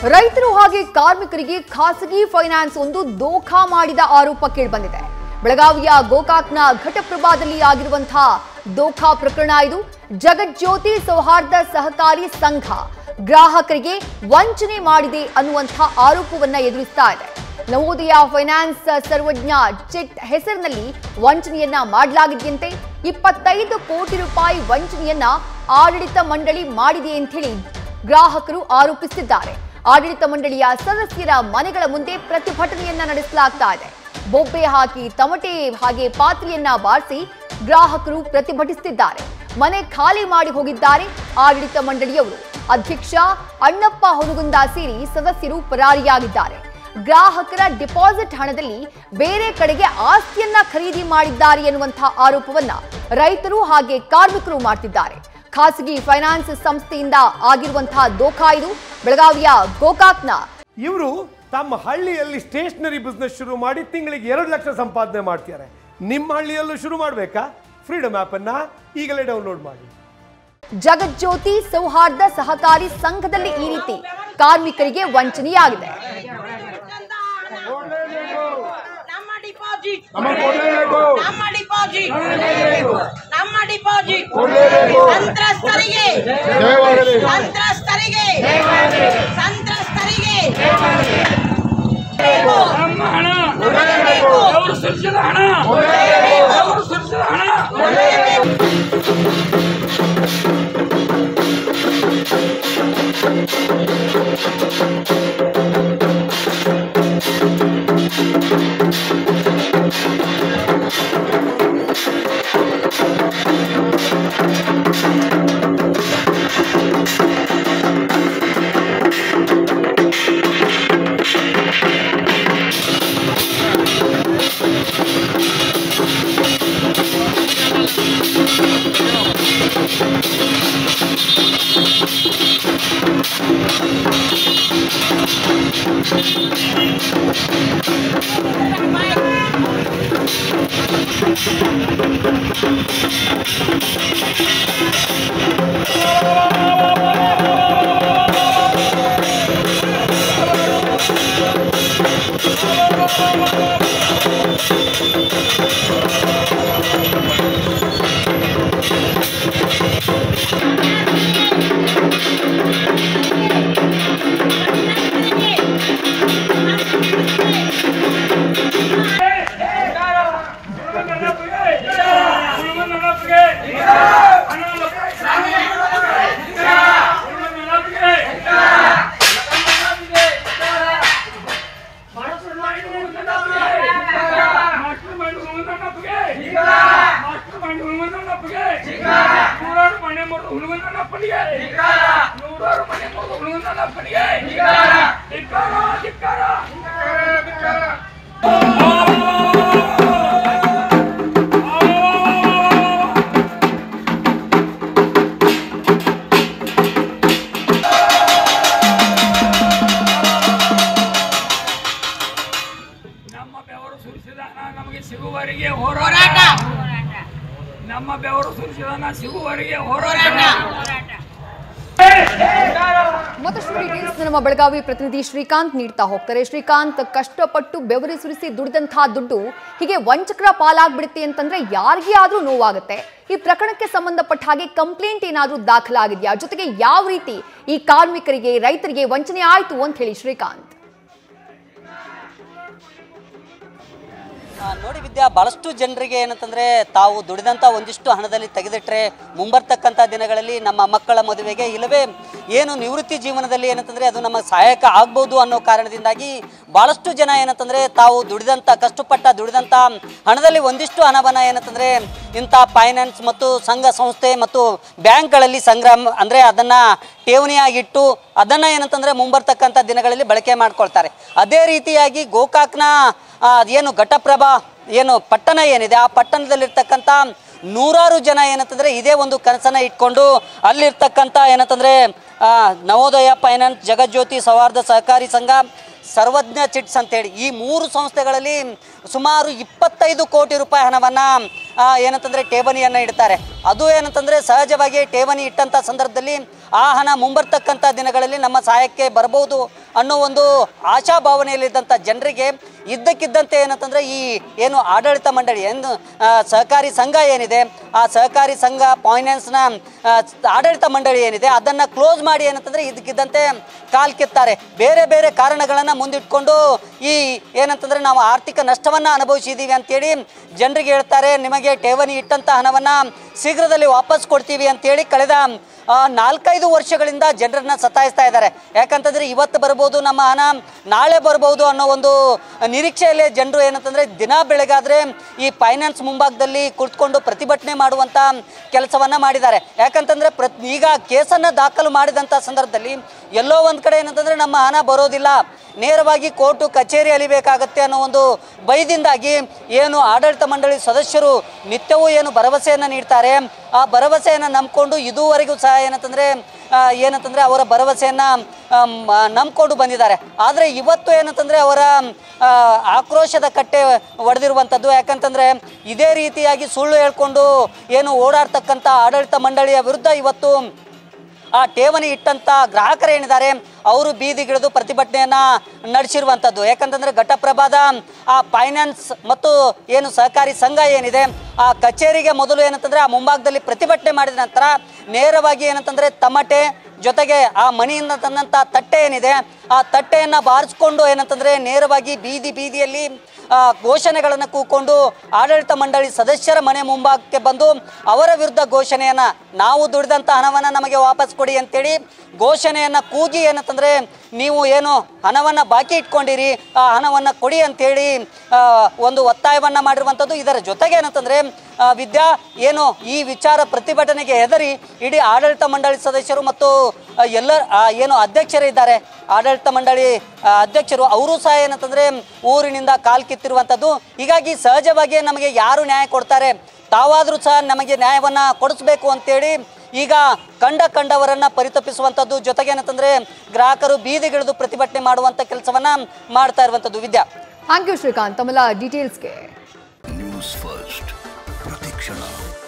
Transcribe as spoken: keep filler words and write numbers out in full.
ರೈತರು ಹಾಗೆ ಕಾರ್ಮಿಕರಿಗೆ ಖಾಸಗಿ ಫೈನಾನ್ಸ್ ಒಂದು ದೋಖಾ ಮಾಡಿದ ಆರೋಪ ಕೇಳಿಬಂದಿದೆ. ಬೆಳಗಾವಿಯ ಗೋಕಾಕ್ನ ಘಟಪ್ರಭಾದಲ್ಲಿ ಆಗಿರುವಂತಹ ದೋಖಾ ಪ್ರಕರಣ ಇದು. ಜಗಜ್ಯೋತಿ ಸೌಹಾರ್ದ ಸಹಕಾರಿ ಸಂಘ ಗ್ರಾಹಕರಿಗೆ ವಂಚನೆ ಮಾಡಿದೆ ಅನ್ನುವಂತಹ ಆರೋಪವನ್ನ ಎದುರಿಸ್ತಾ ಇದೆ. ನವೋದಯ ಫೈನಾನ್ಸ್ ಸರ್ವಜ್ಞ ಚಿಟ್ ಹೆಸರಿನಲ್ಲಿ ವಂಚನೆಯನ್ನ ಮಾಡಲಾಗಿದೆಯಂತೆ. ಇಪ್ಪತ್ತೈದು ಕೋಟಿ ರೂಪಾಯಿ ವಂಚನೆಯನ್ನ ಆಡಳಿತ ಮಂಡಳಿ ಮಾಡಿದೆ ಅಂತ ಹೇಳಿ ಗ್ರಾಹಕರು ಆರೋಪಿಸಿದ್ದಾರೆ. ಆಡಳಿತ ಮಂಡಳಿಯ ಸದಸ್ಯರ ಮನೆಗಳ ಮುಂದೆ ಪ್ರತಿಭಟನೆಯನ್ನ ನಡೆಸಲಾಗ್ತಾ ಇದೆ. ಬೊಬ್ಬೆ ಹಾಕಿ ತಮಟೆ ಹಾಗೆ ಪಾತ್ರೆಯನ್ನ ಬಾರಿಸಿ ಗ್ರಾಹಕರು ಪ್ರತಿಭಟಿಸುತ್ತಿದ್ದಾರೆ. ಮನೆ ಖಾಲಿ ಮಾಡಿ ಹೋಗಿದ್ದಾರೆ ಆಡಳಿತ ಮಂಡಳಿಯವರು. ಅಧ್ಯಕ್ಷ ಅಣ್ಣಪ್ಪ ಹುನಗುಂದ ಸೇರಿ ಸದಸ್ಯರು ಪರಾರಿಯಾಗಿದ್ದಾರೆ. ಗ್ರಾಹಕರ ಡಿಪಾಸಿಟ್ ಹಣದಲ್ಲಿ ಬೇರೆ ಕಡೆಗೆ ಆಸ್ತಿಯನ್ನ ಖರೀದಿ ಮಾಡಿದ್ದಾರೆ ಎನ್ನುವಂತಹ ಆರೋಪವನ್ನ ರೈತರು ಹಾಗೆ ಕಾರ್ಮಿಕರು ಮಾಡ್ತಿದ್ದಾರೆ. ಖಾಸಗಿ ಫೈನಾನ್ಸ್ ಸಂಸ್ಥೆಯಿಂದ ಆಗಿರುವಂತಹ ದೋಖಾ ಇದು. ಬೆಳಗಾವಿಯ ಗೋಕಾಕ್ನ ಇವರು ತಮ್ಮ ಹಳ್ಳಿಯಲ್ಲಿ ಸ್ಟೇಷನರಿ ಬಿಸ್ನೆಸ್ ಶುರು ಮಾಡಿ ತಿಂಗಳಿಗೆ ಎರಡು ಲಕ್ಷ ಸಂಪಾದನೆ ಮಾಡ್ತಾರೆ. ನಿಮ್ಮ ಹಳ್ಳಿಯಲ್ಲೂ ಶುರು ಮಾಡಬೇಕಾ? ಫ್ರೀಡಮ್ ಆಪ್ ಅನ್ನ ಈಗಲೇ ಡೌನ್ಲೋಡ್ ಮಾಡಿ. ಜಗಜ್ಯೋತಿ ಸೌಹಾರ್ದ ಸಹಕಾರಿ ಸಂಘದಲ್ಲಿ ಈ ರೀತಿ ಕಾರ್ಮಿಕರಿಗೆ ವಂಚನೆಯಾಗಿದೆ. ಮತ್ತಷ್ಟು ಡೀಟೇಲ್ಸ್ ನಮ್ಮ ಬೆಳಗಾವಿ ಪ್ರತಿನಿಧಿ ಶ್ರೀಕಾಂತ್ ನೀಡ್ತಾ ಹೋಗ್ತಾರೆ. ಶ್ರೀಕಾಂತ್, ಕಷ್ಟಪಟ್ಟು ಬೆವರಿ ಸುರಿಸಿ ದುಡಿದಂತಹ ದುಡ್ಡು ಹೀಗೆ ವಂಚಕರ ಪಾಲಾಗ್ಬಿಡುತ್ತೆ ಅಂತಂದ್ರೆ ಯಾರಿಗೇ ಆದ್ರೂ ನೋವಾಗುತ್ತೆ. ಈ ಪ್ರಕರಣಕ್ಕೆ ಸಂಬಂಧಪಟ್ಟ ಹಾಗೆ ಕಂಪ್ಲೇಂಟ್ ಏನಾದ್ರೂ ದಾಖಲಾಗಿದೆಯಾ? ಜೊತೆಗೆ ಯಾವ ರೀತಿ ಈ ಕಾರ್ಮಿಕರಿಗೆ ರೈತರಿಗೆ ವಂಚನೆ ಆಯ್ತು ಅಂತ ಹೇಳಿ ಶ್ರೀಕಾಂತ್. ನೋಡಿ ವಿದ್ಯಾ, ಬಹಳಷ್ಟು ಜನರಿಗೆ ಏನಂತಂದರೆ ತಾವು ದುಡಿದಂಥ ಒಂದಿಷ್ಟು ಹಣದಲ್ಲಿ ತೆಗೆದಿಟ್ಟರೆ ಮುಂಬರ್ತಕ್ಕಂಥ ದಿನಗಳಲ್ಲಿ ನಮ್ಮ ಮಕ್ಕಳ ಮದುವೆಗೆ ಇಲ್ಲವೇ ಏನು ನಿವೃತ್ತಿ ಜೀವನದಲ್ಲಿ ಏನಂತಂದರೆ ಅದು ನಮ್ಮ ಸಹಾಯಕ ಆಗ್ಬೋದು ಅನ್ನೋ ಕಾರಣದಿಂದಾಗಿ ಭಾಳಷ್ಟು ಜನ ಏನಂತಂದರೆ ತಾವು ದುಡಿದಂಥ ಕಷ್ಟಪಟ್ಟ ದುಡಿದಂಥ ಹಣದಲ್ಲಿ ಒಂದಿಷ್ಟು ಹಣವನ್ನು ಏನಂತಂದರೆ ಇಂಥ ಫೈನಾನ್ಸ್ ಮತ್ತು ಸಂಘ ಸಂಸ್ಥೆ ಮತ್ತು ಬ್ಯಾಂಕ್ಗಳಲ್ಲಿ ಸಂಗ್ರಹ ಅಂದರೆ ಅದನ್ನು ಠೇವಣಿಯಾಗಿಟ್ಟು ಅದನ್ನು ಏನಂತಂದರೆ ಮುಂಬರ್ತಕ್ಕಂಥ ದಿನಗಳಲ್ಲಿ ಬಳಕೆ ಮಾಡ್ಕೊಳ್ತಾರೆ. ಅದೇ ರೀತಿಯಾಗಿ ಗೋಕಾಕ್ನ ಏನು ಘಟಪ್ರಭಾ ಏನು ಪಟ್ಟಣ ಏನಿದೆ ಆ ಪಟ್ಟಣದಲ್ಲಿರ್ತಕ್ಕಂಥ ನೂರಾರು ಜನ ಏನಂತಂದರೆ ಇದೇ ಒಂದು ಕನಸನ್ನು ಇಟ್ಕೊಂಡು ಅಲ್ಲಿರ್ತಕ್ಕಂಥ ಏನಂತಂದರೆ ನವೋದಯ ಫೈನಾನ್ಸ್, ಜಗಜ್ಯೋತಿ ಸೌಹಾರ್ದ ಸಹಕಾರಿ ಸಂಘ, ಸರ್ವಜ್ಞ ಚಿಟ್ಸ್ ಅಂತೇಳಿ ಈ ಮೂರು ಸಂಸ್ಥೆಗಳಲ್ಲಿ ಸುಮಾರು ಇಪ್ಪತ್ತೈದು ಕೋಟಿ ರೂಪಾಯಿ ಹಣವನ್ನು ಏನಂತಂದರೆ ಠೇವಣಿಯನ್ನು ಇಡ್ತಾರೆ. ಅದು ಏನಂತಂದರೆ ಸಹಜವಾಗಿ ಠೇವಣಿ ಇಟ್ಟಂಥ ಸಂದರ್ಭದಲ್ಲಿ ಆ ಹಣ ಮುಂಬರ್ತಕ್ಕಂಥ ದಿನಗಳಲ್ಲಿ ನಮ್ಮ ಸಹಾಯಕ್ಕೆ ಬರಬಹುದು ಅನ್ನೋ ಒಂದು ಆಶಾಭಾವನೆಯಲ್ಲಿದ್ದಂಥ ಜನರಿಗೆ ಇದ್ದಕ್ಕಿದ್ದಂತೆ ಏನಂತಂದರೆ ಈ ಏನು ಆಡಳಿತ ಮಂಡಳಿ ಏನು ಸಹಕಾರಿ ಸಂಘ ಏನಿದೆ, ಆ ಸಹಕಾರಿ ಸಂಘ ಫೈನಾನ್ಸ್ನ ಆಡಳಿತ ಮಂಡಳಿ ಏನಿದೆ ಅದನ್ನು ಕ್ಲೋಸ್ ಮಾಡಿ ಏನಂತಂದರೆ ಇದಕ್ಕಿದ್ದಂತೆ ಕಾಲ್ ಕಿತ್ತಾರೆ. ಬೇರೆ ಬೇರೆ ಕಾರಣಗಳನ್ನು ಮುಂದಿಟ್ಕೊಂಡು ಈ ಏನಂತಂದರೆ ನಾವು ಆರ್ಥಿಕ ನಷ್ಟವನ್ನು ಅನುಭವಿಸಿದ್ದೀವಿ ಅಂತೇಳಿ ಜನರಿಗೆ ಹೇಳ್ತಾರೆ. ನಿಮಗೆ ಠೇವಣಿ ಇಟ್ಟಂಥ ಹಣವನ್ನು ಶೀಘ್ರದಲ್ಲಿ ವಾಪಸ್ ಕೊಡ್ತೀವಿ ಅಂತೇಳಿ ಕಳೆದ ನಾಲ್ಕೈದು ವರ್ಷಗಳಿಂದ ಜನರನ್ನ ಸತಾಯಿಸ್ತಾ ಇದ್ದಾರೆ. ಯಾಕಂತಂದರೆ ಇವತ್ತು ಬರ್ಬೋದು ನಮ್ಮ ಹಣ, ನಾಳೆ ಬರ್ಬೋದು ಅನ್ನೋ ಒಂದು ನಿರೀಕ್ಷೆಯಲ್ಲೇ ಜನರು ಏನಂತಂದರೆ ದಿನ ಬೆಳಗಾದರೆ ಈ ಫೈನಾನ್ಸ್ ಮುಂಭಾಗದಲ್ಲಿ ಕುಳಿತುಕೊಂಡು ಪ್ರತಿಭಟನೆ ಮಾಡುವಂಥ ಕೆಲಸವನ್ನು ಮಾಡಿದ್ದಾರೆ. ಯಾಕಂತಂದರೆ ಪ್ರ ಈಗ ಕೇಸನ್ನು ದಾಖಲು ಮಾಡಿದಂಥ ಸಂದರ್ಭದಲ್ಲಿ ಎಲ್ಲೋ ಒಂದು ಕಡೆ ಏನಂತಂದರೆ ನಮ್ಮ ಹಣ ಬರೋದಿಲ್ಲ, ನೇರವಾಗಿ ಕೋರ್ಟು ಕಚೇರಿ ಅಲಿಬೇಕಾಗತ್ತೆ ಅನ್ನೋ ಒಂದು ಭಯದಿಂದಾಗಿ ಏನು ಆಡಳಿತ ಮಂಡಳಿ ಸದಸ್ಯರು ನಿತ್ಯವೂ ಏನು ಭರವಸೆಯನ್ನು ನೀಡ್ತಾರೆ, ಆ ಭರವಸೆಯನ್ನು ನಂಬಿಕೊಂಡು ಇದುವರೆಗೂ ಸಹ ಏನಂತಂದರೆ ಏನಂತಂದರೆ ಅವರ ಭರವಸೆಯನ್ನು ನಂಬಿಕೊಂಡು ಬಂದಿದ್ದಾರೆ. ಆದರೆ ಇವತ್ತು ಏನಂತಂದರೆ ಅವರ ಆಕ್ರೋಶದ ಕಟ್ಟೆ ಒಡೆದಿರುವಂಥದ್ದು. ಯಾಕಂತಂದರೆ ಇದೇ ರೀತಿಯಾಗಿ ಸುಳ್ಳು ಹೇಳ್ಕೊಂಡು ಏನು ಓಡಾಡ್ತಕ್ಕಂಥ ಆಡಳಿತ ಮಂಡಳಿಯ ವಿರುದ್ಧ ಇವತ್ತು ಆ ಠೇವಣಿ ಇಟ್ಟಂಥ ಗ್ರಾಹಕರೇನಿದ್ದಾರೆ ಅವರು ಬೀದಿಗಿಳಿದು ಪ್ರತಿಭಟನೆಯನ್ನು ನಡೆಸಿರುವಂಥದ್ದು. ಯಾಕಂತಂದರೆ ಘಟಪ್ರಭಾದ ಆ ಫೈನಾನ್ಸ್ ಮತ್ತು ಏನು ಸಹಕಾರಿ ಸಂಘ ಏನಿದೆ ಆ ಕಚೇರಿಗೆ ಮೊದಲು ಏನಂತಂದರೆ ಆ ಮುಂಭಾಗದಲ್ಲಿ ಪ್ರತಿಭಟನೆ ಮಾಡಿದ ನಂತರ ನೇರವಾಗಿ ಏನಂತಂದರೆ ತಮಟೆ ಜೊತೆಗೆ ಆ ಮನೆಯಿಂದ ತಂದಂಥ ತಟ್ಟೆ ಏನಿದೆ ಆ ತಟ್ಟೆಯನ್ನು ಬಾರಿಸ್ಕೊಂಡು ಏನಂತಂದರೆ ನೇರವಾಗಿ ಬೀದಿ ಬೀದಿಯಲ್ಲಿ ಘೋಷಣೆಗಳನ್ನು ಕೂಕೊಂಡು ಆಡಳಿತ ಮಂಡಳಿ ಸದಸ್ಯರ ಮನೆ ಮುಂಭಾಗಕ್ಕೆ ಬಂದು ಅವರ ವಿರುದ್ಧ ಘೋಷಣೆಯನ್ನು, ನಾವು ದುಡಿದಂಥ ಹಣವನ್ನು ನಮಗೆ ವಾಪಸ್ ಕೊಡಿ ಅಂತೇಳಿ ಘೋಷಣೆಯನ್ನು ಕೂಗಿ ಏನಂತಂದರೆ ನೀವು ಏನು ಹಣವನ್ನು ಬಾಕಿ ಇಟ್ಕೊಂಡಿರಿ ಆ ಹಣವನ್ನು ಕೊಡಿ ಅಂಥೇಳಿ ಒಂದು ಒತ್ತಾಯವನ್ನು ಮಾಡಿರುವಂಥದ್ದು. ಇದರ ಜೊತೆಗೆ ಏನಂತಂದರೆ ವಿದ್ಯಾ ಏನು ಈ ವಿಚಾರ ಪ್ರತಿಭಟನೆಗೆ ಹೆದರಿ ಇಡೀ ಆಡಳಿತ ಮಂಡಳಿ ಸದಸ್ಯರು ಮತ್ತು ಎಲ್ಲ ಏನು ಅಧ್ಯಕ್ಷರೇ ಇದ್ದಾರೆ ಆಡಳಿತ ಮಂಡಳಿ ಅಧ್ಯಕ್ಷರು ಅವರು ಸಹ ಏನಂತಂದರೆ ಊರಿನಿಂದ ಕಾಲ್ ಕಿತ್ತಿರುವಂಥದ್ದು. ಹೀಗಾಗಿ ಸಹಜವಾಗಿ ನಮಗೆ ಯಾರು ನ್ಯಾಯ ಕೊಡ್ತಾರೆ, ತಾವಾದರೂ ಸಹ ನಮಗೆ ನ್ಯಾಯವನ್ನು ಕೊಡಿಸ್ಬೇಕು ಅಂತೇಳಿ ಈಗ ಕಂಡ ಕಂಡವರನ್ನು ಪರಿತಪಿಸುವಂಥದ್ದು, ಜೊತೆಗೆ ಏನಂತಂದರೆ ಗ್ರಾಹಕರು ಬೀದಿಗಿಳಿದು ಪ್ರತಿಭಟನೆ ಮಾಡುವಂಥ ಕೆಲಸವನ್ನು ಮಾಡ್ತಾ ಇರುವಂಥದ್ದು. ವಿದ್ಯಾ, ಥ್ಯಾಂಕ್ ಯು ಶ್ರೀಕಾಂತ್ ತಮ್ಮೆಲ್ಲ ಡೀಟೇಲ್ಸ್ಗೆ. ನ್ಯೂಸ್ ಫಸ್ಟ್ ಪ್ರತಿಕ್ಷಣ.